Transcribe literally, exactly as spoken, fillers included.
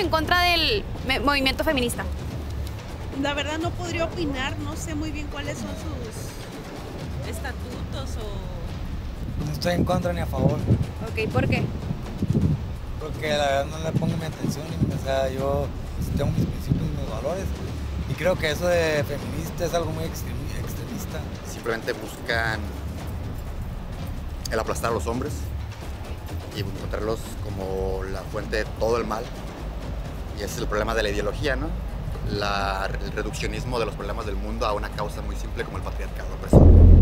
en contra del movimiento feminista? La verdad no podría opinar, no sé muy bien cuáles son sus estatutos o... No estoy en contra ni a favor. Ok, ¿por qué? Porque la verdad no le pongo mi atención, o sea, yo tengo mis principios y mis valores y creo que eso de feminista es algo muy extremista. Simplemente buscan el aplastar a los hombres y encontrarlos como la fuente de todo el mal. Y ese es el problema de la ideología, ¿no? La, el reduccionismo de los problemas del mundo a una causa muy simple como el patriarcado. Pues.